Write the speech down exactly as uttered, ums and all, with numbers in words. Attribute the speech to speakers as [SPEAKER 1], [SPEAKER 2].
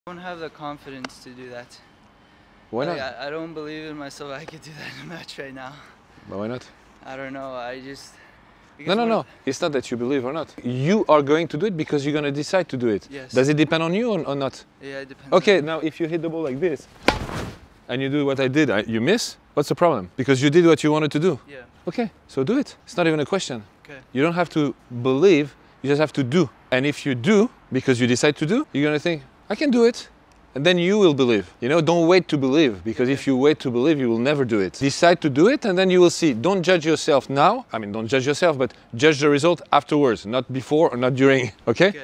[SPEAKER 1] I don't have the confidence to do that.
[SPEAKER 2] Why not?
[SPEAKER 1] Like, I, I don't believe in myself I could do that in a match right now.
[SPEAKER 2] But why not?
[SPEAKER 1] I don't know, I just...
[SPEAKER 2] No, no, no. It's not that you believe or not. You are going to do it because you're going to decide to do it.
[SPEAKER 1] Yes.
[SPEAKER 2] Does it depend on you or, or not?
[SPEAKER 1] Yeah, it depends.
[SPEAKER 2] Okay,
[SPEAKER 1] on
[SPEAKER 2] now if you hit the ball like this and you do what I did, I, you miss, what's the problem? Because you did what you wanted to do.
[SPEAKER 1] Yeah.
[SPEAKER 2] Okay, so do it. It's not even a question.
[SPEAKER 1] Okay.
[SPEAKER 2] You don't have to believe, you just have to do. And if you do, because you decide to do, you're going to think, I can do it. And then you will believe. You know, don't wait to believe, because if you wait to believe, you will never do it. Decide to do it, and then you will see. Don't judge yourself now. I mean, don't judge yourself, but judge the result afterwards, not before or not during, okay? Okay.